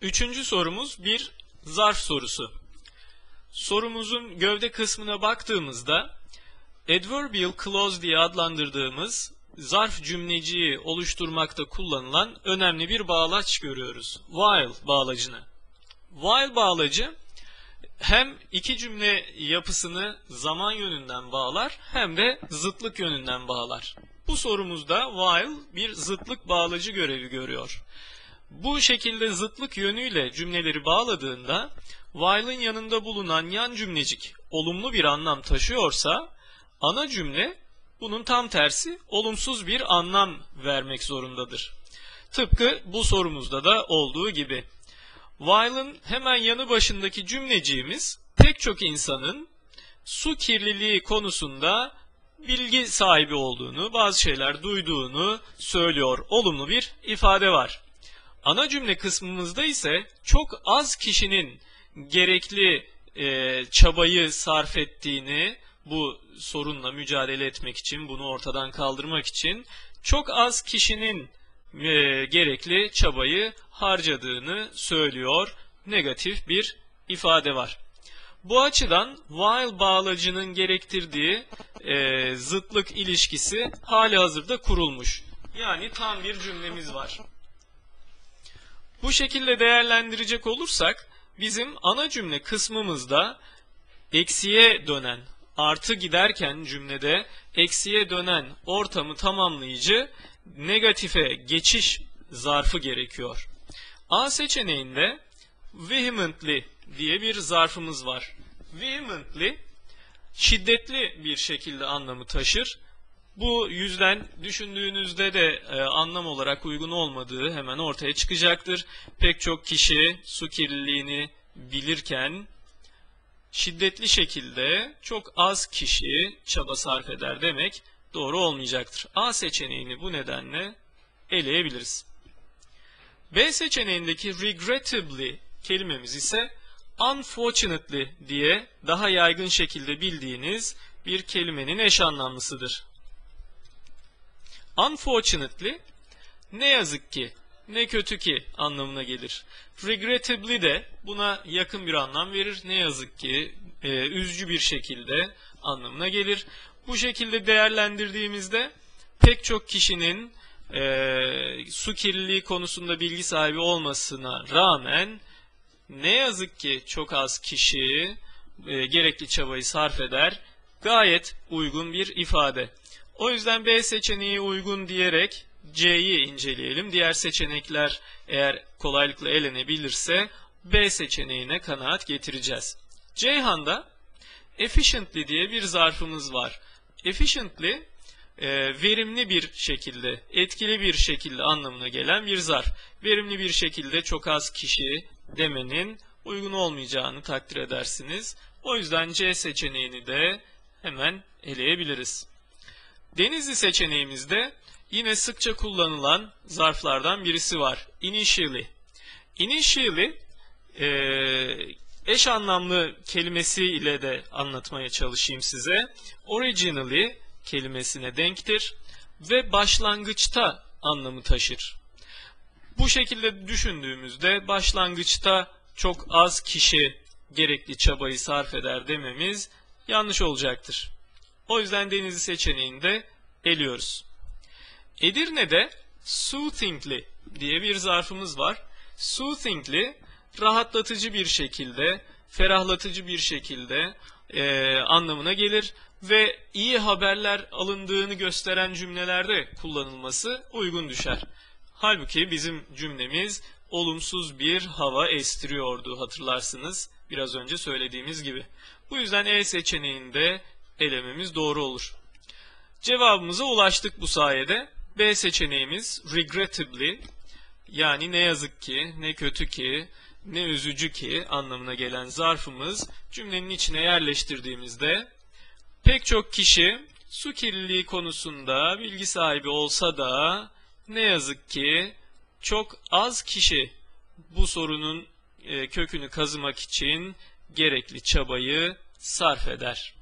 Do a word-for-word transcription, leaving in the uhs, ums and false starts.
Üçüncü sorumuz bir zarf sorusu. Sorumuzun gövde kısmına baktığımızda adverbial clause diye adlandırdığımız zarf cümleciği oluşturmakta kullanılan önemli bir bağlaç görüyoruz. While bağlacını. While bağlacı hem iki cümle yapısını zaman yönünden bağlar hem de zıtlık yönünden bağlar. Bu sorumuzda while bir zıtlık bağlacı görevi görüyor. Bu şekilde zıtlık yönüyle cümleleri bağladığında while'ın yanında bulunan yan cümlecik olumlu bir anlam taşıyorsa ana cümle bunun tam tersi olumsuz bir anlam vermek zorundadır. Tıpkı bu sorumuzda da olduğu gibi. While'ın hemen yanı başındaki cümleciğimiz pek çok insanın su kirliliği konusunda bilgi sahibi olduğunu, bazı şeyler duyduğunu söylüyor. Olumlu bir ifade var. Ana cümle kısmımızda ise çok az kişinin gerekli e, çabayı sarf ettiğini, bu sorunla mücadele etmek için, bunu ortadan kaldırmak için çok az kişinin e, gerekli çabayı harcadığını söylüyor. Negatif bir ifade var. Bu açıdan while bağlacının gerektirdiği e, zıtlık ilişkisi hali hazırda kurulmuş. Yani tam bir cümlemiz var. Bu şekilde değerlendirecek olursak bizim ana cümle kısmımızda eksiye dönen, artı giderken cümlede eksiye dönen ortamı tamamlayıcı negatife geçiş zarfı gerekiyor. A seçeneğinde vehemently diye bir zarfımız var. Vehemently şiddetli bir şekilde anlamı taşır. Bu yüzden düşündüğünüzde de e, anlam olarak uygun olmadığı hemen ortaya çıkacaktır. Pek çok kişi su kirliliğini bilirken şiddetli şekilde çok az kişi çaba sarf eder demek doğru olmayacaktır. A seçeneğini bu nedenle eleyebiliriz. B seçeneğindeki regrettably kelimemiz ise unfortunately diye daha yaygın şekilde bildiğiniz bir kelimenin eş anlamlısıdır. Unfortunately, ne yazık ki, ne kötü ki anlamına gelir. Regrettably de buna yakın bir anlam verir. Ne yazık ki, e, üzücü bir şekilde anlamına gelir. Bu şekilde değerlendirdiğimizde pek çok kişinin e, su kirliliği konusunda bilgi sahibi olmasına rağmen ne yazık ki çok az kişi e, gerekli çabayı sarf eder. Gayet uygun bir ifade. O yüzden B seçeneği uygun diyerek C'yi inceleyelim. Diğer seçenekler eğer kolaylıkla elenebilirse B seçeneğine kanaat getireceğiz. Ceyhan'da efficiently diye bir zarfımız var. Efficiently e, verimli bir şekilde, etkili bir şekilde anlamına gelen bir zarf. Verimli bir şekilde çok az kişi demenin uygun olmayacağını takdir edersiniz. O yüzden C seçeneğini de hemen eleyebiliriz. Denizli seçeneğimizde yine sıkça kullanılan zarflardan birisi var. Initially. Initially e, eş anlamlı kelimesiyle de anlatmaya çalışayım size. Originally kelimesine denktir ve başlangıçta anlamı taşır. Bu şekilde düşündüğümüzde başlangıçta çok az kişi gerekli çabayı sarf eder dememiz yanlış olacaktır. O yüzden Denizli seçeneğini de eliyoruz. Edirne'de soothingly diye bir zarfımız var. Soothingly rahatlatıcı bir şekilde, ferahlatıcı bir şekilde e, anlamına gelir ve iyi haberler alındığını gösteren cümlelerde kullanılması uygun düşer. Halbuki bizim cümlemiz olumsuz bir hava estiriyordu, hatırlarsınız biraz önce söylediğimiz gibi. Bu yüzden E seçeneğinde elememiz doğru olur. Cevabımıza ulaştık bu sayede. B seçeneğimiz regrettably, yani ne yazık ki, ne kötü ki, ne üzücü ki anlamına gelen zarfımız cümlenin içine yerleştirdiğimizde pek çok kişi su kirliliği konusunda bilgi sahibi olsa da ne yazık ki çok az kişi bu sorunun kökünü kazımak için gerekli çabayı sarf eder.